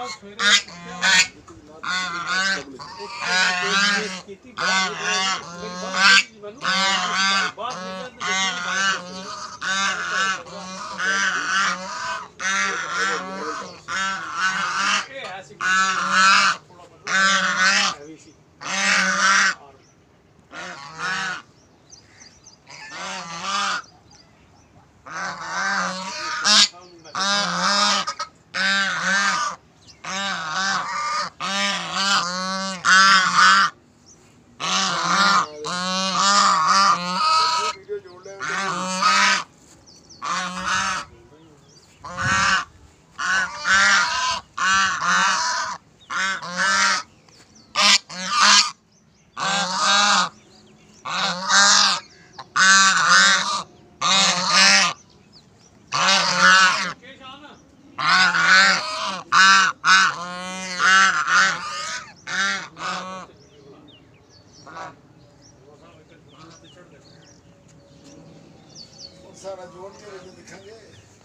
सारा जोड़ के दिखाएंगे।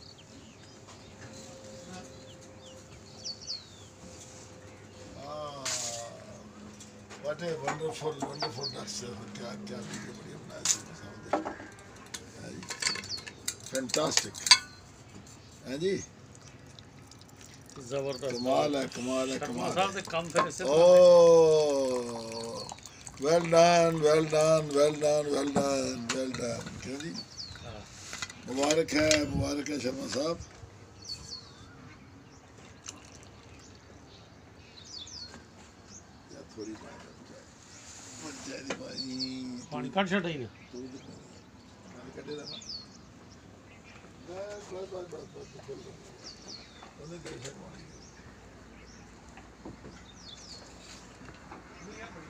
What a wonderful ducks! क्या क्या वीडियो बढ़िया बनाया फैंटास्टिक है जी, जबरदस्त, कमाल है कमाल है कमाल है। कम फिर इससे well done well done well done well done well done. क्यों जी, मुबारक है शर्मा साहब। थोड़ी पानी कट छड़ा ही ना कटे ना बस